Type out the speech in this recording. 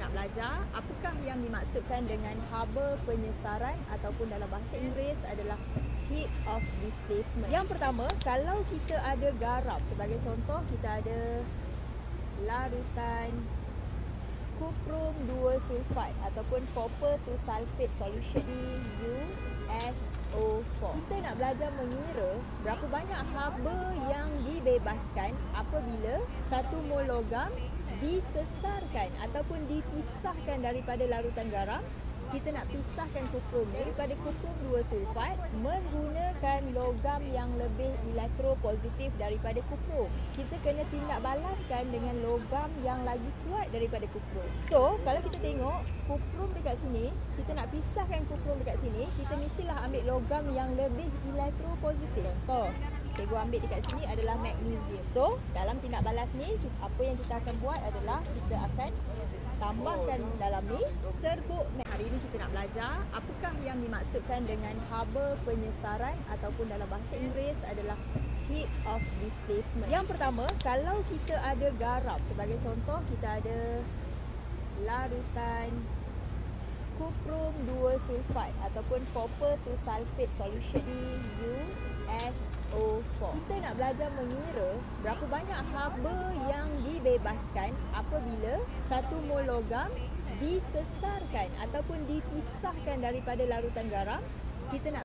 nak belajar apakah yang dimaksudkan dengan haba penyesaran ataupun dalam bahasa Inggeris adalah heat of displacement. Yang pertama, kalau kita ada garam, sebagai contoh kita ada larutan kuprum 2 sulfat ataupun copper 2 sulfate solution CuSO4. Kita nak belajar mengira berapa banyak haba yang dibebaskan apabila 1 mol logam disesarkan ataupun dipisahkan daripada larutan garam. Kita nak pisahkan kuprum daripada kuprum 2 sulfat menggunakan logam yang lebih elektropositif daripada kuprum. Kita kena tindak balaskan dengan logam yang lagi kuat daripada kuprum. So, kalau kita tengok kuprum dekat sini, kita nak pisahkan kuprum dekat sini, kita mestilah ambil logam yang lebih elektropositif. Contoh, cikgu ambil dekat sini adalah magnesium. So, dalam tindak balas ni, apa yang kita akan buat adalah kita akan tambahkan dalam ni serbuk. Hari ini kita nak belajar apakah yang dimaksudkan dengan haba penyesaran ataupun dalam bahasa Inggeris adalah heat of displacement. Yang pertama, kalau kita ada garam, sebagai contoh kita ada larutan kuprum 2 sulfat ataupun copper 2 sulfate solution CuSO4. Kita nak belajar mengira berapa banyak haba yang dibebaskan apabila 1 mol logam disesarkan ataupun dipisahkan daripada larutan garam. Kita nak